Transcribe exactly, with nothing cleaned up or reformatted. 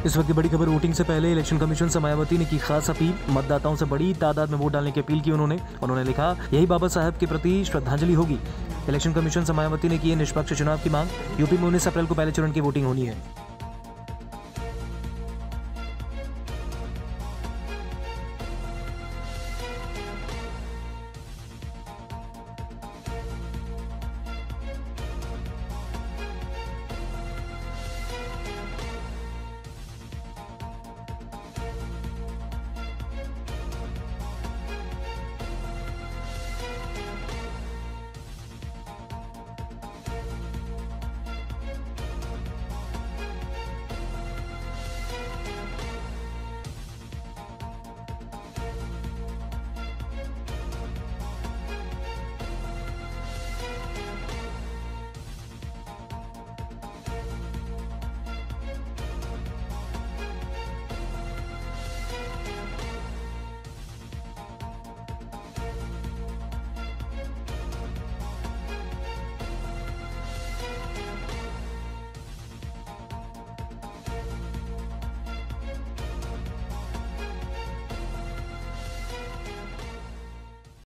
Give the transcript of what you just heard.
इस वक्त की बड़ी खबर वोटिंग से पहले इलेक्शन कमीशन से मायावती ने की खास अपील। मतदाताओं से बड़ी तादाद में वोट डालने की अपील की उन्होंने उन्होंने लिखा, यही बाबा साहब के प्रति श्रद्धांजलि होगी। इलेक्शन कमीशन से मायावती ने की निष्पक्ष चुनाव की मांग। यूपी में उन्नीस अप्रैल को पहले चरण की वोटिंग होनी है।